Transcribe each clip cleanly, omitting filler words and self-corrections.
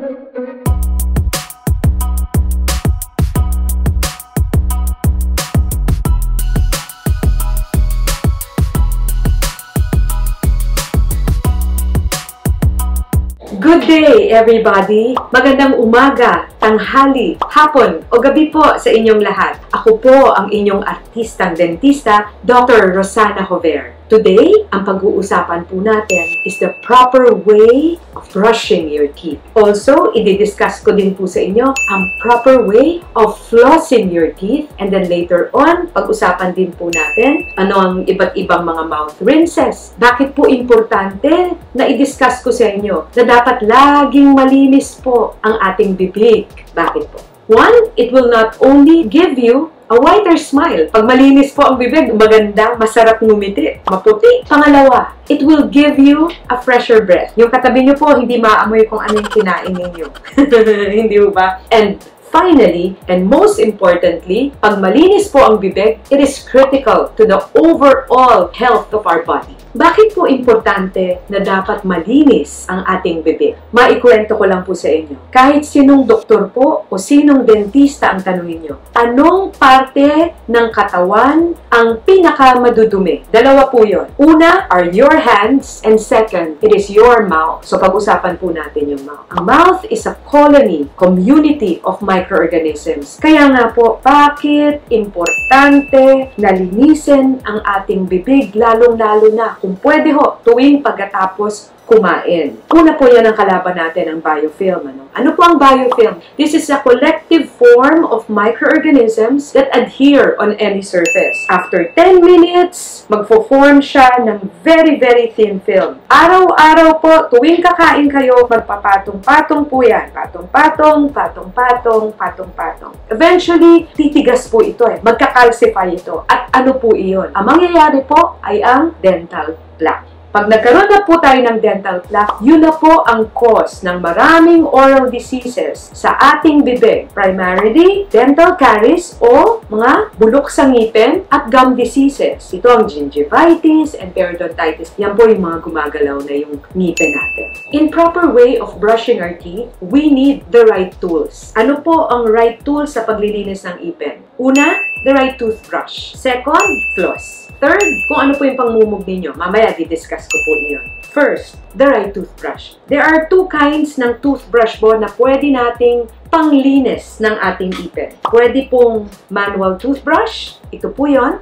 Good day, everybody! Magandang umaga, tanghali, hapon o gabi po sa inyong lahat. Ako po ang inyong artistang dentista, Dr. Rosana Jover. Today, ang pag-uusapan po natin is the proper way of brushing your teeth. Also, i-discuss ko din po sa inyo ang proper way of flossing your teeth. And then later on, pag-usapan din po natin ano ang iba't ibang mga mouth rinses. Bakit po importante na i-discuss ko sa inyo na dapat laging malinis po ang ating bibig. Bakit po? One, it will not only give you a whiter smile. Pag malinis po ang bibig, maganda, masarap ngumiti, maputi. Pangalawa, it will give you a fresher breath. Yung katabi nyo po, hindi maamoy kung ano yung kinain ninyo. Hindi ba? And finally, and most importantly, pag malinis po ang bibig, it is critical to the overall health of our body. Bakit po importante na dapat malinis ang ating bibig? Maikwento ko lang po sa inyo. Kahit sinong doktor po o sinong dentista ang tanungin nyo, anong parte ng katawan ang pinakamadudumi? Dalawa po yun. Una are your hands and second, it is your mouth. So pag-usapan po natin yung mouth. Ang mouth is a community of microorganisms. Kaya nga po, bakit importante na linisin ang ating bibig, lalong-lalo na kung pwede ho, tuwing pagkatapos kumain. Una po yan ang kalaban natin, ang biofilm. Ano po ang biofilm? This is a collective form of microorganisms that adhere on any surface. After 10 minutes, magfo-form siya ng very, very thin film. Araw-araw po, tuwing kakain kayo, magpapatong-patong po yan. Patong-patong, patong-patong, patong-patong. Eventually, titigas po ito eh. Magkakalsify ito. At ano po iyon? Ang mangyayari po ay ang dental plaque. Pag nagkaroon na po tayo ng dental plaque, yun na po ang cause ng maraming oral diseases sa ating bibig. Primarily, dental caries o mga bulok sa ngipin at gum diseases. Ito ang gingivitis and periodontitis. Yan po yung mga gumagalaw na yung ngipin natin. In proper way of brushing our teeth, we need the right tools. Ano po ang right tools sa paglilinis ng ipin? Una, the right toothbrush. Second, floss. Third, kung ano po yung pangmumog ninyo. Mamaya, di-discuss ko po yun. First, the right toothbrush. There are two kinds ng toothbrush po na pwede nating panglinis ng ating ipin. Pwede pong manual toothbrush. Ito po yun.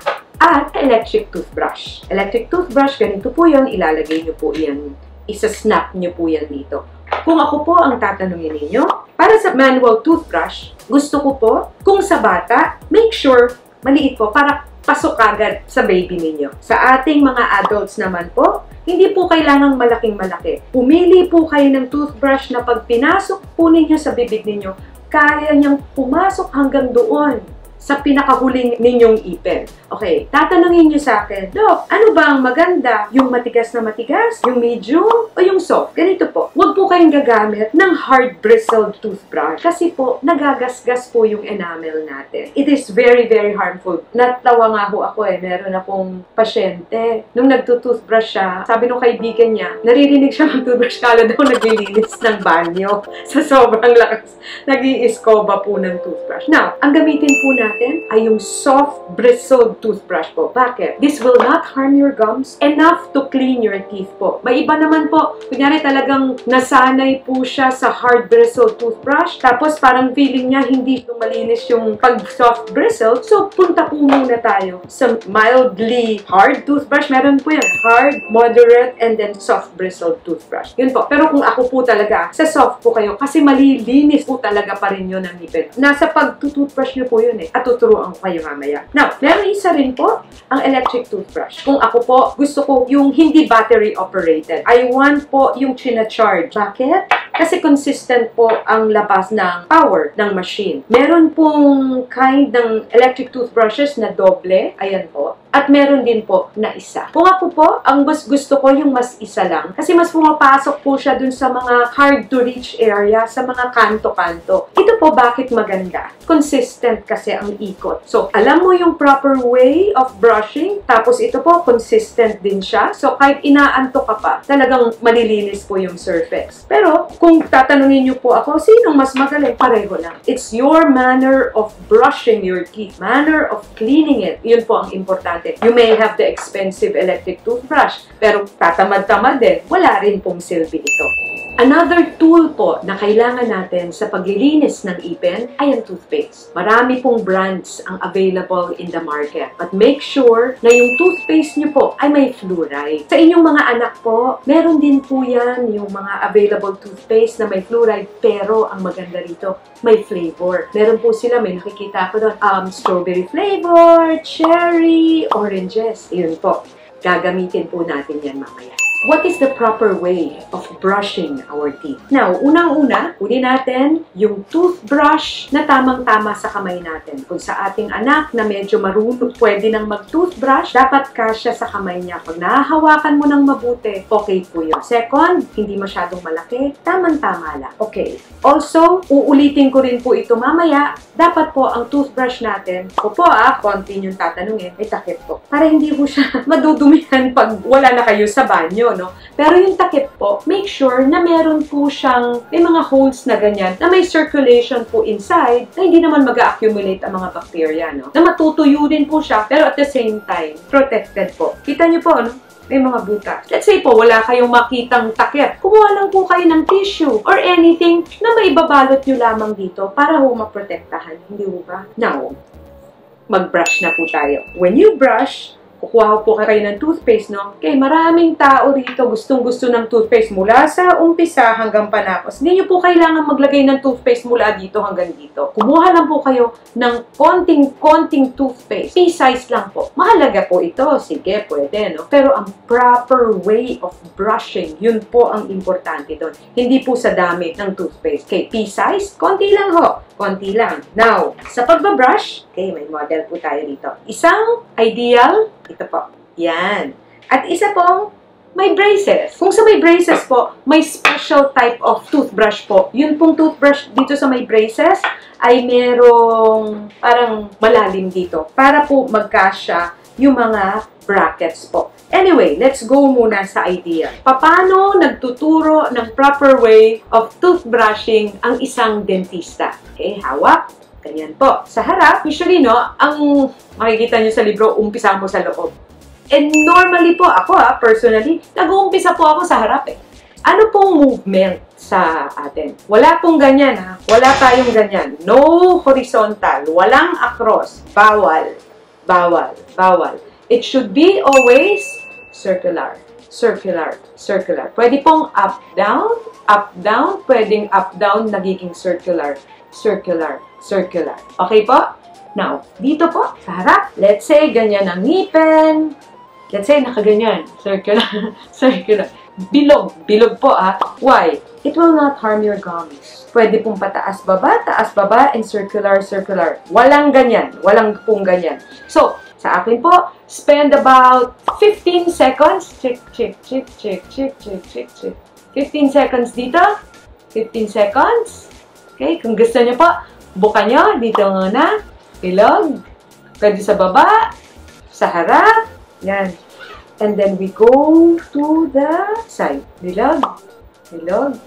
At electric toothbrush. Electric toothbrush, ganito po yun. Ilalagay nyo po yan. Isa-snap nyo po yan dito. Kung ako po ang tatanungin ninyo, para sa manual toothbrush, gusto ko po, kung sa bata, make sure maliit po para pasok agad sa baby ninyo. Sa ating mga adults naman po, hindi po kailangang malaking-malaki. Pumili po kayo ng toothbrush na pag pinasok po ninyo sa bibig ninyo, kaya niyang pumasok hanggang doon sa pinakahuling ninyong ipin. Okay, tatanungin niyo sa akin, Doc, ano ba ang maganda? Yung matigas na matigas? Yung medium? O yung soft? Ganito po. Huwag po kayong gagamit ng hard bristled toothbrush kasi po, nagagasgas po yung enamel natin. It is very, very harmful. Natawa nga ho ako eh. Meron akong pasyente. Nung nagtutoothbrush siya, sabi nung kaibigan niya, naririnig siya ng toothbrush, kala daw naglilinis ng banyo. Sa sobrang lakas, nag-iiskoba po ng toothbrush. Now, ang gamitin po natin ay yung soft bristled toothbrush po. Bakit? This will not harm your gums. Enough to clean your teeth po. May iba naman po, kunyari talagang nasanay po siya sa hard bristled toothbrush, tapos parang feeling niya hindi malinis yung pag soft bristled, so punta po muna tayo sa mildly hard toothbrush. Meron po yan. Hard, moderate, and then soft bristled toothbrush. Yun po. Pero kung ako po talaga, sa soft po kayo, kasi malilinis po talaga pa rin yun ang ngipin. Nasa pag-toothbrush nyo po yun eh. At tuturuan ko kayo mamaya. Now, meron isa rin po, ang electric toothbrush. Kung ako po, gusto ko yung hindi battery operated. I want po yung china-charge. Bakit? Kasi consistent po ang labas ng power ng machine. Meron pong kind ng electric toothbrushes na doble. Ayan po. At meron din po na isa. Kung ako po, ang mas gusto ko yung mas isa lang. Kasi mas pumapasok po siya dun sa mga hard to reach area, sa mga kanto-kanto. Ito po bakit maganda? Consistent kasi ang ikot. So, alam mo yung proper way of brushing, tapos ito po, consistent din siya. So, kahit inaanto ka pa, talagang malilinis po yung surface. Pero, kung tatanungin niyo po ako, sinong mas magaling? Pareho lang. It's your manner of brushing your teeth, manner of cleaning it. Yun po ang importante. You may have the expensive electric toothbrush, pero tatamad-tamad din. Wala rin pong silbi ito. Another tool po na kailangan natin sa paglilinis ng ipin ay ang toothpaste. Marami pong brands ang available in the market. But make sure na yung toothpaste nyo po ay may fluoride. Sa inyong mga anak po, meron din po yan yung mga available toothpaste na may fluoride, pero ang maganda rito, may flavor. Meron po sila, may nakikita ko doon, strawberry flavor, cherry, oranges. Yun po. Gagamitin po natin yan mamaya. What is the proper way of brushing our teeth? Now, unang-una, kunin natin yung toothbrush na tamang-tama sa kamay natin. Kung sa ating anak na medyo marunong pwede nang mag-toothbrush, dapat kasya sa kamay niya. Pag nahahawakan mo ng mabuti, okay po yun. Second, hindi masyadong malaki, tamang-tama lang. Okay. Also, uulitin ko rin po ito mamaya, dapat po ang toothbrush natin, konti yung tatanungin, ay takip po. Para hindi po siya madudumihan pag wala na kayo sa banyo, no? Pero yung takip po, make sure na meron po siyang, may mga holes na ganyan, na may circulation po inside, na hindi naman mag-accumulate ang mga bacteria, no? Na matutuyo din po siya, pero at the same time, protected po. Kita niyo po, no? May mga butas. Let's say po, wala kayong makitang takip. Kumuha lang po kayo ng tissue or anything na maibabalot nyo lamang dito para ho maprotektahan. Hindi ho ba? Now, mag-brush na po tayo. When you brush, kukuha po kayo ng toothpaste, no? Okay, maraming tao rito gustong-gusto ng toothpaste mula sa umpisa hanggang panapos. Hindi nyo po kailangan maglagay ng toothpaste mula dito hanggang dito. Kumuha lang po kayo ng konting toothpaste. Pea-size lang po. Mahalaga po ito. Sige, pwede, no? Pero ang proper way of brushing, yun po ang importante doon. Hindi po sa dami ng toothpaste. Okay, pea-size, konti lang ho. Konti lang. Now, sa pagbabrush, okay, may model po tayo dito. Isang ideal, ito po. Yan. At isa pong may braces. Kung sa may braces po, may special type of toothbrush po. Yun pong toothbrush dito sa may braces ay merong parang malalim dito para po magkasya yung mga brackets po. Anyway, let's go muna sa idea. Paano nagtuturo ng proper way of toothbrushing ang isang dentista? Okay, hawak. Ganyan po. Sa harap, usually, no, ang makikita nyo sa libro, umpisa mo sa loob. And normally po, ako personally, nag-uumpisa po ako sa harap eh. Ano pong movement sa atin? Wala pong ganyan ha. Wala tayong ganyan. No horizontal. Walang across. Bawal. Bawal. Bawal. It should be always circular. Circular. Circular. Pwede pong up, down. Pwedeng up, down, nagiging circular. Circular. Circular. Okay po? Now, dito po, sa harap. Let's say, ganyan ang ngipin. Let's say, nakaganyan. Circular. Circular. Bilog. Bilog po Why? It will not harm your gums. Pwede pong taas, baba, and circular, circular. Walang ganyan. Walang pong ganyan. So, sa akin po, spend about 15 seconds. Check. 15 seconds dito. 15 seconds. Okay, kung gusto nyo po, buka nyo. Dito muna. Bilog. Pwede sa baba. Sa harap. Yan. And then we go to the side. Bilog. Bilog.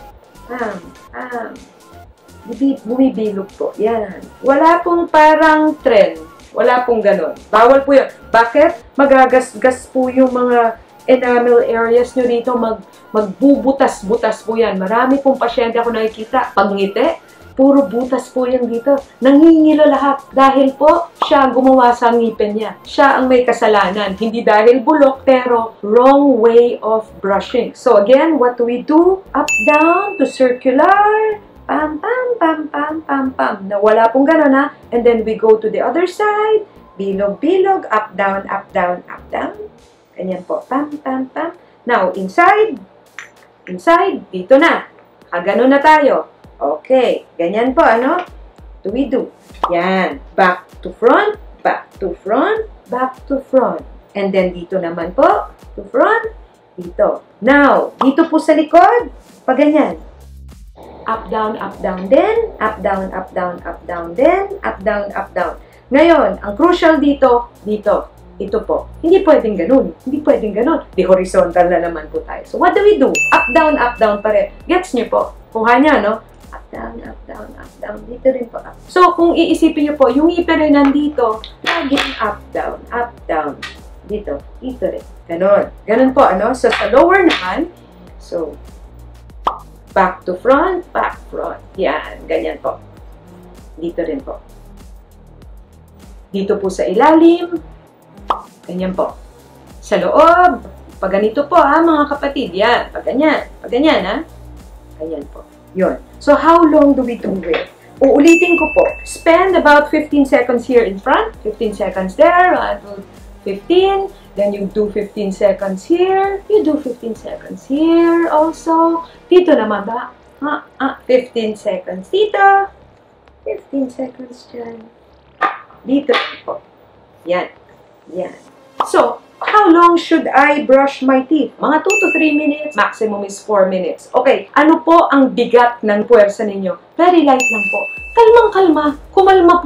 Bumibilog po. Yan. Wala pong parang trend. Wala pong ganon. Bawal po yun. Bakit? Magagasgas po yung mga enamel areas nyo dito. Magbubutas-butas po yan. Marami pong pasyente ako nakikita. Pag ngiti, puro butas po yan dito. Nangingilo lahat. Dahil po, siya gumawa sa ngipin niya. Siya ang may kasalanan. Hindi dahil bulok, pero wrong way of brushing. So again, what do we do? Up, down, to circular. Pam, pam, pam, pam, pam, pam. Na wala pong ganun And then we go to the other side. Bilog, bilog. Up, down, up, down, up, down. Ganyan po. Pam, pam, pam. Now, inside. Inside. Dito na. Ganun na tayo. Okay. Ganyan po, Do we do? Yan. Back to front. Back to front. Back to front. And then dito naman po, to front, dito. Now, dito po sa likod, pag ganyan. Up, down, then, up, down, then, up, down. Ngayon, ang crucial dito, dito. Ito po. Hindi pwedeng ganun. Hindi pwedeng ganun. Di horizontal na naman po tayo. So, what do we do? Up, down pa rin. Gets nyo po? Kuha niya, no? Up, down. Dito rin po. Up. So, kung iisipin nyo po, yung ngipin rin nandito, laging up, down. Dito rin. Ganon. Ganon po, ano? So, sa lower naman, so, back to front, back, front. Yan. Ganyan po. Dito rin po. Dito po sa ilalim, ganyan po. Sa loob, pag ganito po ha, mga kapatid, yan. Pag ganyan ha. Ganyan po. Yun. So, how long do we do it? Uulitin ko po. Spend about 15 seconds here in front, 15 seconds there, 15. Then you do 15 seconds here. You do 15 seconds here also. Dito naman ba? 15 seconds dito. 15 seconds dyan. Dito po. Yan. So, how long should I brush my teeth? Mga 2 to 3 minutes. Maximum is 4 minutes. Okay. Ano po ang bigat ng puwersa ninyo? Very light lang po. Kalmang-kalma. Kumalma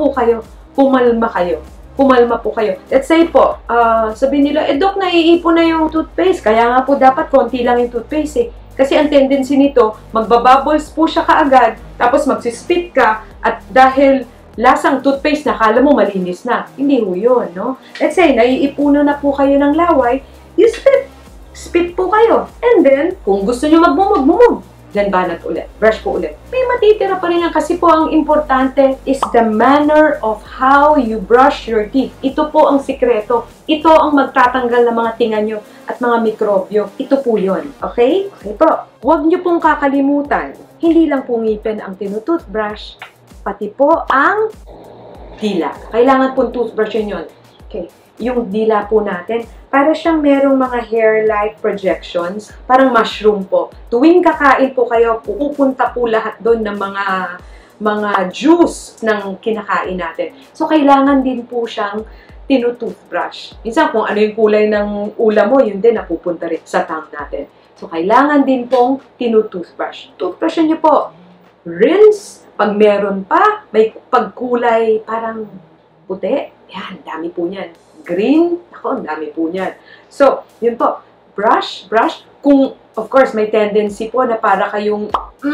po kayo. Let's say po, sabihin nila, Dok, naiipon na yung toothpaste. Kaya nga po dapat konti lang yung toothpaste eh. Kasi ang tendency nito, magbabubbles po siya kaagad, tapos magsispit ka, at dahil lasang toothpaste, nakala mo malinis na. Hindi ho yun, no? Let's say, naiipunan na po kayo ng laway, you spit. Spit po kayo. And then, kung gusto nyo magmumog, then banat ulit. Brush po ulit. May matitira pa rin yan kasi po ang importante is the manner of how you brush your teeth. Ito po ang sikreto. Ito ang magtatanggal ng mga tinga nyo at mga mikrobyo. Ito po yun. Okay? Okay po. Huwag nyo pong kakalimutan. Hindi lang po ngipin ang tinutoothbrush, pati po ang dila. Kailangan pong toothbrush yun. Okay. Yung dila po natin, para siyang merong mga hair-like projections, parang mushroom po. Tuwing kakain po kayo, pupunta po lahat doon ng mga juice ng kinakain natin. So, kailangan din po siyang tinutoothbrush. Minsan, kung ano yung kulay ng ulam mo, yun din napupunta rin sa tongue natin. So, kailangan din pong tinutoothbrush. Toothbrushin niyo po. Rinse. Pag meron pa, may pagkulay parang puti. Yan, dami po niyan. Green, ako, ang dami po niyan. So, yun po, brush. Kung, of course, may tendency po na para kayong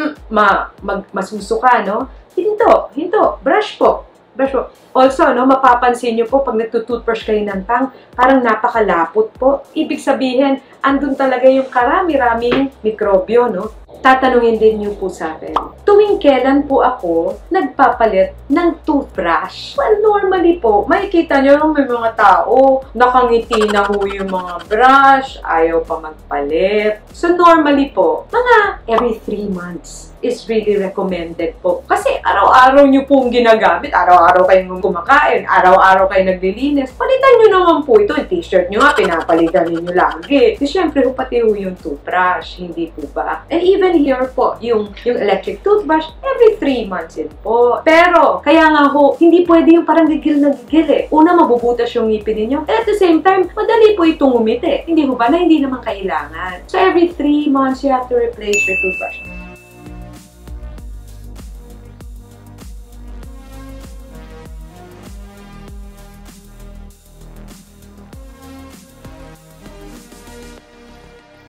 masusuka, no? Hinto, brush po. Also, no, mapapansin nyo po, pag nagtutoothbrush kayo ng tang, parang napakalapot po. Ibig sabihin, andun talaga yung karami-raming mikrobyo, no? Tatanungin din niyo po sa akin, tuwing kailan po ako nagpapalit ng toothbrush? Well, normally po, makikita niyo may mga tao, nakangiti na ho yung mga brush, ayaw pa magpalit. So, normally po, mga every 3 months is really recommended po. Kasi araw-araw niyo pong ginagamit, araw-araw kayong kumakain, araw-araw kayo naglilinis, palitan niyo naman po ito. Yung t-shirt niyo nga, pinapalitan niyo lagi. Kasi syempre, pati ho yung toothbrush, hindi po ba? And even here po, yung electric toothbrush, every 3 months din po. Pero, kaya nga ho, hindi pwede yung parang gigil na gigil eh. Una, mabubutas yung ngipin ninyo. And at the same time, madali po itong umiti. Hindi ho ba na hindi naman kailangan. So, every 3 months, you have to replace your toothbrush.